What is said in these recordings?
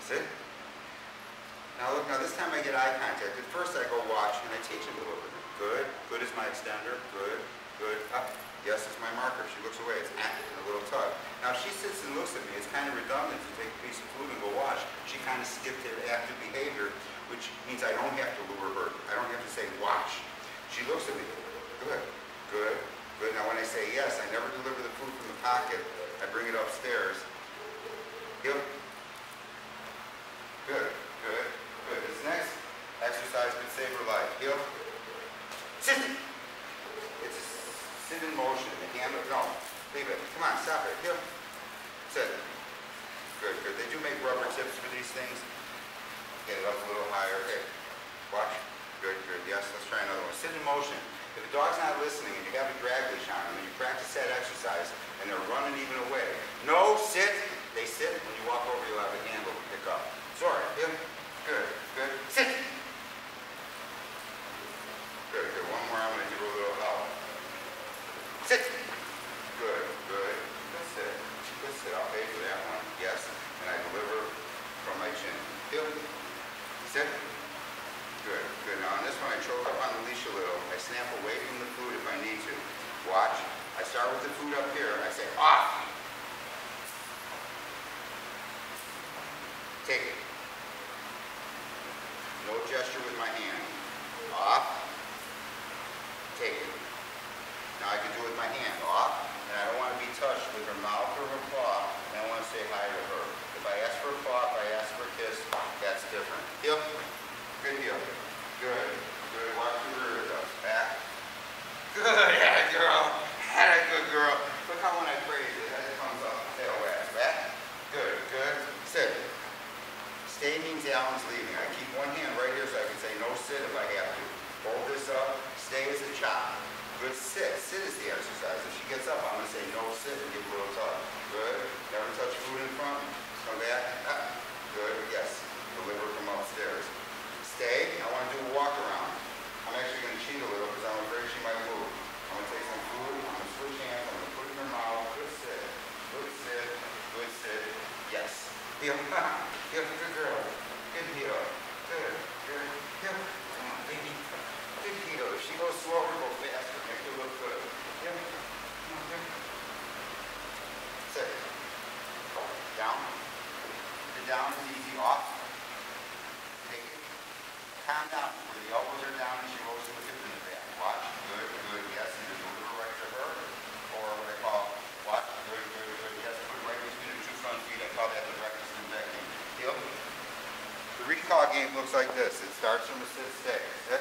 Sit. Now look, now this time I get eye contact. At first I go watch and I teach a little bit. Good. Good is my extender. Good. Good. Up. Yes, it's my marker. She looks away. It's and a little tug. Now if she sits and looks at me, it's kind of redundant to take a piece of food and go watch. She kind of skipped her active behavior, which means I don't have to lure her. I don't have to say watch. She looks at me. Good. Good. Good. Now when I say yes, I never deliver the food from the pocket. I bring it upstairs. Heel. Good. Good. Good. This next exercise could save her life. Heel. Sit. It's a sit in motion. The hand, no. Leave it. Come on, stop it. Heel. Sit. Good, good. They do make rubber tips for these things. Get it up a little higher. Okay. Watch. Good, good. Yes, let's try another one. Sit in motion. If the dog's not listening and you have a drag leash on them and you practice that exercise and they're running even away, no, sit. They sit. When you walk over, you'll have a handle to pick up. Sorry. Heel. Good, good. Sit. Good, good. One more. I'm going to give her a little help. Sit. Good, good. Good sit. Good sit. I'll pay for that one. Yes. And I deliver from my chin. Heel. Sit. Good, good. Now on this one I choke up on the leash a little. I snap away from the food if I need to. Watch. I start with the food up here. I say off. Take it. No gesture with my hand. Off. Take it. Now I can do it with my hand. Off. And I don't want to be touched with her mouth or her paw. And I want to say hi to her. If I ask for a paw, if I ask for a kiss, that's different. Heel. Good heel. Good. Good. Watch the rear of those. Back. Good. Yeah, girl. Had a good girl. Look how when I praise it, it comes up. Tail wags. Back. Good. Good. Sit. Stay means Alan's leaving. I keep one hand right here so I can say no sit if I have to. Hold this up. Stay is a chop. Good sit. Sit is the exercise. If she gets up, I'm going to say no sit and give a little tug. Good. Never touch food in front. Come back. Up. Good. Yes. Deliver from upstairs. Stay. I want to do a walk around. I'm actually going to cheat a little because I'm afraid she might move. I'm going to take some food. I'm going to switch hands. I'm going to put it in her mouth. Good sit. Good sit. Good sit. Yes. Heel. Heel. Good girl. Good heel. Good. Good. Heel. Come on, baby. Good heel. If she goes slower, go faster. Make her look good. Heel. Come on, good. Sit. Down. The down is easy. Off. Take it. Calm down. Where the elbows are down and she rolls with hip in the back. Watch. Good, good. Yes. And just move it right to her. Or what I call watch. Good, good, good. Yes. Put it right between her two front feet. I call that the breakfast and back game. Heel. The recall game looks like this. It starts from a sit, stay. Sit.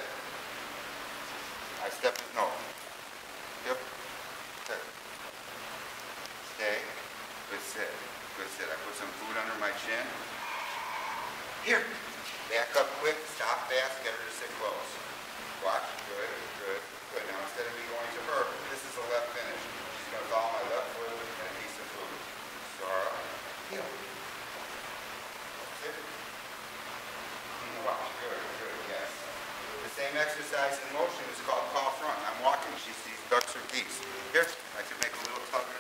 I step it. No. Heel. Sit. Stay. Good sit. Good sit. I put some food under my chin. Here. Back up quick, stop fast, get her to sit close. Watch. Good, good, good. Now instead of me going to her, this is a left finish. She's going to follow my left foot and a piece of food. Sora. Heel. Sit. Watch. Good, good, yes. The same exercise in motion is called call front. I'm walking. She sees ducks or geese. Here, I could make a little tug